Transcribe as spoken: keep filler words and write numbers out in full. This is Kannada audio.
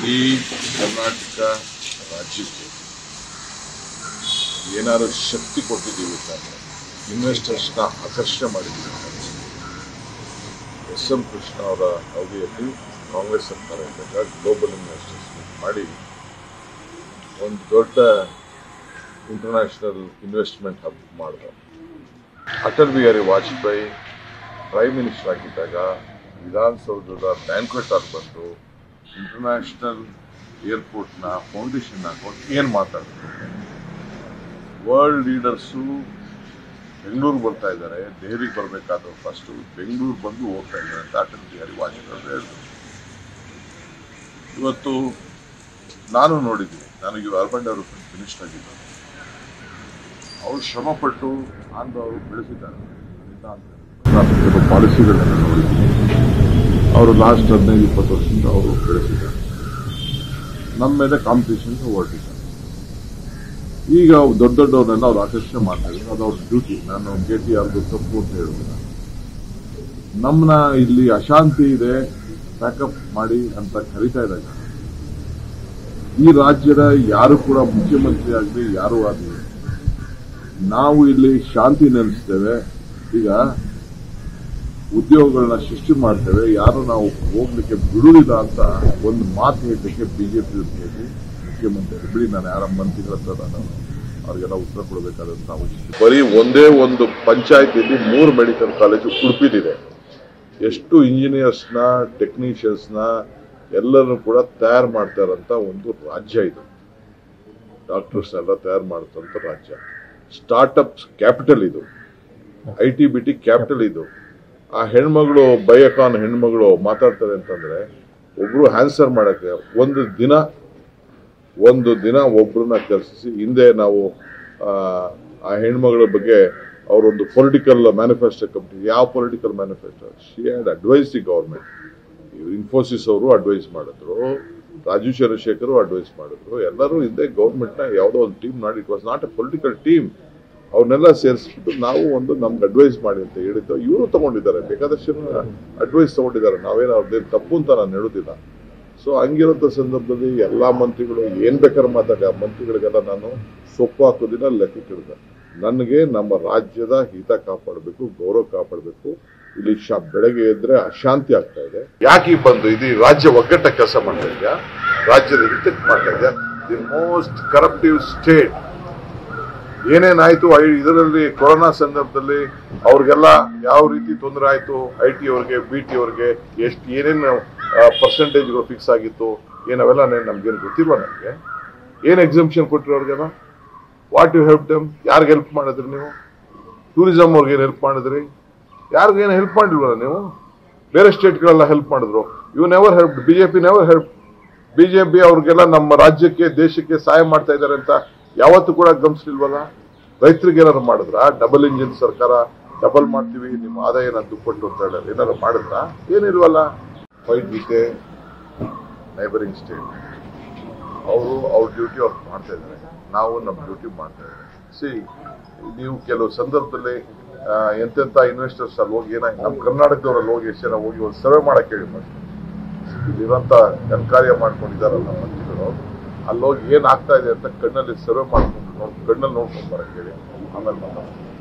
ಇಡೀ ಕರ್ನಾಟಕ ರಾಜ್ಯಕ್ಕೆ ಏನಾದರೂ ಶಕ್ತಿ ಕೊಟ್ಟಿದ್ದೀವಿ ಅಂತಂದರೆ ಇನ್ವೆಸ್ಟರ್ಸ್ನ ಆಕರ್ಷಣೆ ಮಾಡಿದ್ದೀವಿ ಅಂತಂದರೆ ಎಸ್ ಎಂ ಕೃಷ್ಣ ಅವರ ಅವಧಿಯಲ್ಲಿ ಕಾಂಗ್ರೆಸ್ ಸರ್ಕಾರ ಇದ್ದಾಗ ಗ್ಲೋಬಲ್ ಇನ್ವೆಸ್ಟರ್ಸ್ ಮಾಡಿ ಒಂದು ದೊಡ್ಡ ಇಂಟರ್ನ್ಯಾಷನಲ್ ಇನ್ವೆಸ್ಟ್ಮೆಂಟ್ ಹಬ್ ಮಾಡಿದ. ಅಟಲ್ ಬಿಹಾರಿ ವಾಜಪೇಯಿ ಪ್ರೈಮ್ ಮಿನಿಸ್ಟರ್ ಆಗಿದ್ದಾಗ ವಿಧಾನಸೌಧದ ಬ್ಯಾಂಕ್ವೆಟ್ ಆಗಿ ಬಂದು ಇಂಟರ್ನ್ಯಾಷನಲ್ ಏರ್ಪೋರ್ಟ್ನ ಫೌಂಡೇಶನ್ ಹಾಕೊಂಡು ಏನು ಮಾತಾಡ್ತಾರೆ. ವರ್ಲ್ಡ್ ಲೀಡರ್ಸು ಬೆಂಗಳೂರು ಬರ್ತಾ ಇದ್ದಾರೆ, ದೆಹಲಿಗೆ ಬರಬೇಕಾದ್ರೆ ಫಸ್ಟು ಬೆಂಗಳೂರು ಬಂದು ಹೋಗ್ತಾ ಇದ್ದಾರೆ ಅಂತ ಅಟಲ್ ಬಿಹಾರಿ ವಾಜಪೇಯಿ ಅವರು ಹೇಳಿದ್ರು. ಇವತ್ತು ನಾನು ನೋಡಿದ್ದೀನಿ, ನನಗೆ ಅರ್ಬನ್ ಡೆವಲಪ್ಮೆಂಟ್ ಮಿನಿಸ್ಟರ್ ಆಗಿದ್ದಾರೆ, ಅವರು ಶ್ರಮಪಟ್ಟು ಆಂಧ್ರ ಅವರು ಬೆಳೆಸಿದ್ದಾರೆ. ಕರ್ನಾಟಕದ ಪಾಲಿಸಿಗಳನ್ನ ನೋಡಿದ್ದೀನಿ, ಅವರು ಲಾಸ್ಟ್ ಹದಿನೈದು ಇಪ್ಪತ್ತು ವರ್ಷದಿಂದ ಅವರು ಬೆಳೆಸಿದ್ದಾರೆ. ನಮ್ಮ ಮೇಲೆ ಕಾಂಪಿಟೇಷನ್ ಹೊರಟಿದ್ದಾರೆ. ಈಗ ದೊಡ್ಡ ದೊಡ್ಡವ್ರನ್ನೆಲ್ಲ ಅವ್ರು ಆಕರ್ಷಣೆ ಮಾಡ್ತಾ ಇದ್ದಾರೆ, ಅದು ಅವ್ರ ಡ್ಯೂಟಿ. ನಾನು ಕೆ ಟಿ ಆರ್ದು ತಪ್ಪು ಅಂತ ಹೇಳುವುದಿಲ್ಲ. ನಮ್ಮನ್ನ ಇಲ್ಲಿ ಅಶಾಂತಿ ಇದೆ, ಪ್ಯಾಕಪ್ ಮಾಡಿ ಅಂತ ಕರೀತಾ ಇದ್ದಾಗ ಈ ರಾಜ್ಯದ ಯಾರು ಕೂಡ ಮುಖ್ಯಮಂತ್ರಿ ಆಗಲಿ ಯಾರೂ ಆಗಲಿ ನಾವು ಇಲ್ಲಿ ಶಾಂತಿ ನೆಲೆಸ್ತೇವೆ, ಈಗ ಉದ್ಯೋಗಗಳನ್ನ ಸೃಷ್ಟಿ ಮಾಡ್ತೇವೆ, ಯಾರು ನಾವು ಹೋಗ್ಲಿಕ್ಕೆ ಬಿಡುವುದಿಲ್ಲ ಅಂತ ಒಂದು ಮಾತು ಹೇಳಲಿಕ್ಕೆ ಬಿಜೆಪಿ ಜೊತೆಯಲ್ಲಿ ಮುಖ್ಯಮಂತ್ರಿ ಬಿಡಿ, ನಾನು ಯಾರ ಮಂತ್ರಿಗಳ ಹತ್ರ ನಾನು ಅವ್ರಿಗೆಲ್ಲ ಉತ್ತರ ಕೊಡಬೇಕಾದಂತ ಅವಶ್ಯಕತೆ. ಬರೀ ಒಂದೇ ಒಂದು ಪಂಚಾಯತಿಯಲ್ಲಿ ಮೂರು ಮೆಡಿಕಲ್ ಕಾಲೇಜು ಉಡುಪಿಲಿದೆ. ಎಷ್ಟು ಇಂಜಿನಿಯರ್ಸ್ನ ಟೆಕ್ನಿಷಿಯನ್ಸ್ನ ಎಲ್ಲರನ್ನು ಕೂಡ ತಯಾರು ಮಾಡ್ತಾ ಇರೋಂಥ ಒಂದು ರಾಜ್ಯ ಇದು. ಡಾಕ್ಟರ್ಸ್ನೆಲ್ಲ ತಯಾರು ಮಾಡ್ತಂಥ ರಾಜ್ಯ. ಸ್ಟಾರ್ಟ್ಅಪ್ ಕ್ಯಾಪಿಟಲ್ ಇದು, I T B T capital ಇದು. ಆ ಹೆಣ್ಮಗಳು ಬೈಯಕಾನ್ ಹೆಣ್ಮಗಳು ಮಾತಾಡ್ತಾರೆ ಅಂತಂದ್ರೆ ಒಬ್ರು ಆನ್ಸರ್ ಮಾಡಕ್ಕೆ ಒಂದು ದಿನ ಒಂದು ದಿನ ಒಬ್ರನ್ನ ಕರೆಸಿ ಹಿಂದೆ ನಾವು ಆ ಹೆಣ್ಮಗಳ ಬಗ್ಗೆ ಅವರೊಂದು ಪೊಲಿಟಿಕಲ್ ಮ್ಯಾನಿಫೆಸ್ಟೋ ಕಂಪ್ನಿ, ಯಾವ political manifesto, she had advise the government. Infosys ಅವರು ಅಡ್ವೈಸ್ ಮಾಡಿದ್ರು, ರಾಜು ಚಂದ್ರಶೇಖರ್ ಅಡ್ವೈಸ್ ಮಾಡಿದ್ರು, ಎಲ್ಲರೂ ಹಿಂದೆ ಗೌರ್ಮೆಂಟ್ನ ಯಾವುದೋ ಒಂದು ಟೀಮ್ ಮಾಡಿ, it was not a political team. ಅವ್ರನ್ನೆಲ್ಲ ಸೇರಿಸ್ಬಿಟ್ಟು ನಾವು ಒಂದು ನಮ್ಗೆ ಅಡ್ವೈಸ್ ಮಾಡಿ ಅಂತ ಹೇಳಿದ್ದು. ಇವರು ತಗೊಂಡಿದ್ದಾರೆ, ಬೇಕಾದಷ್ಟು ಅಡ್ವೈಸ್ ತಗೊಂಡಿದ್ದಾರೆ. ನಾವೇನು ಅವ್ರದ್ದೇನು ತಪ್ಪು ಅಂತ ನಾನು ಹೇಳೋದಿಲ್ಲ. ಸೊ ಹಂಗಿರೋಂಥ ಸಂದರ್ಭದಲ್ಲಿ ಎಲ್ಲ ಮಂತ್ರಿಗಳು ಏನ್ ಬೇಕಾದ್ರೆ ಮಾತಾಡಿ, ಆ ಮಂತ್ರಿಗಳಿಗೆಲ್ಲ ನಾನು ಸೊಪ್ಪು ಹಾಕೋದಿಲ್ಲ, ಲೆಕ್ಕ ಕೆಡದ. ನನಗೆ ನಮ್ಮ ರಾಜ್ಯದ ಹಿತ ಕಾಪಾಡಬೇಕು, ಗೌರವ ಕಾಪಾಡಬೇಕು. ಇಲ್ಲಿ ಶಾ ಬೆಳಗ್ಗೆ ಎದ್ರೆ ಅಶಾಂತಿ ಆಗ್ತಾ ಇದೆ. ಯಾಕೆ ಬಂದು ಇದು ರಾಜ್ಯ ಒಗ್ಗಟ್ಟ ಕೆಲಸ ಮಾಡ್ತಾ ಇದೆಯಾ, ರಾಜ್ಯದ ಹಿತಕ್ಕೆ ಮಾಡ್ತಾ ಇದೆಯಾ? The most corruptive state. ಏನೇನಾಯ್ತು ಇದರಲ್ಲಿ ಕೊರೋನಾ ಸಂದರ್ಭದಲ್ಲಿ ಅವ್ರಿಗೆಲ್ಲ ಯಾವ ರೀತಿ ತೊಂದರೆ ಆಯ್ತು, ಐ ಟಿ ಅವ್ರಿಗೆ ಬಿ ಟಿ ಅವ್ರಿಗೆ ಎಷ್ಟು ಏನೇನು ಪರ್ಸೆಂಟೇಜ್ಗಳು ಫಿಕ್ಸ್ ಆಗಿತ್ತು, ಏನವೆಲ್ಲ ನಮ್ಗೇನು ಗೊತ್ತಿಲ್ವ? ನಮಗೆ ಏನು ಎಕ್ಸಂಪ್ಷನ್ ಕೊಟ್ಟರು ಅವ್ರಿಗೆಲ್ಲ? What you help them? ಯಾರಿಗೆ ಹೆಲ್ಪ್ ಮಾಡಿದ್ರಿ ನೀವು? ಟೂರಿಸಂ ಅವ್ರಿಗೇನು ಹೆಲ್ಪ್ ಮಾಡಿದ್ರಿ? ಯಾರಿಗೇನು ಹೆಲ್ಪ್ ಮಾಡಿಲ್ವಲ್ಲ ನೀವು? ಬೇರೆ ಸ್ಟೇಟ್ಗಳೆಲ್ಲ ಹೆಲ್ಪ್ ಮಾಡಿದ್ರು. You never help. BJP never help. BJP ಅವ್ರಿಗೆಲ್ಲ ನಮ್ಮ ರಾಜ್ಯಕ್ಕೆ ದೇಶಕ್ಕೆ ಸಹಾಯ ಮಾಡ್ತಾ ಇದ್ದಾರೆ ಅಂತ ಯಾವತ್ತೂ ಕೂಡ ಗಮನಿಸಲಿಲ್ವಲ್ಲ? ರೈತರಿಗೆ ಏನಾದ್ರು ಮಾಡಿದ್ರ? ಡಬಲ್ ಇಂಜಿನ್ ಸರ್ಕಾರ, ಡಬಲ್ ಮಾಡ್ತೀವಿ, ನಿಮ್ಮ ಆದಾಯನ ದುಪ್ಪಟ್ಟು ಅಂತ ಹೇಳಿ ಏನಾದ್ರು ಮಾಡಿದ್ರ? ಏನಿಲ್ವಲ್ಲ. Fight with a neighbouring state. ಅವರು ಅವ್ರ ಡ್ಯೂಟಿ ಅವ್ರು ಮಾಡ್ತಾ ಇದ್ದಾರೆ, ನಾವು ನಮ್ಮ ಡ್ಯೂಟಿ ಮಾಡ್ತಾ ಇದ್ದಾರೆ. ಸಿ, ನೀವು ಕೆಲವು ಸಂದರ್ಭದಲ್ಲಿ ಎಂತೆಂಥ ಇನ್ವೆಸ್ಟರ್ಸ್ ಅಲ್ಲಿ ಹೋಗಿ ಏನಾಗಿ ನಮ್ಮ ಕರ್ನಾಟಕದವರಲ್ಲಿ ಹೋಗಿ ಎಷ್ಟು ಜನ ಹೋಗಿ ಒಂದು ಸರ್ವೆ ಮಾಡಕ್ಕೆ ಹೇಳಿ ಮಾಡಿ, ಇಲ್ಲಿರೋಂಥ ಘನಕಾರ್ಯ ಮಾಡ್ಕೊಂಡಿದ್ದಾರಲ್ಲ ಮಂತ್ರಿಗಳು, ಅಲ್ಲಿ ಹೋಗಿ ಏನಾಗ್ತಾ ಇದೆ ಅಂತ ಕಣ್ಣಲ್ಲಿ ಸರ್ವೆ ಮಾಡ್ಕೊಂಡು ನೋಡಿ, ಕಣ್ಣಲ್ಲಿ ನೋಡ್ಕೊಂಡು ಬರಕ್ಕೆ ಹೇಳಿ, ಆಮೇಲೆ ಮಾತಾಡ್ತಾರೆ.